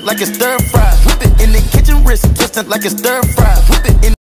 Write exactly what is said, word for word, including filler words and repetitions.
like it's stir fry. Whip it in the kitchen, wrist twisting like it's stir fry. Whip it in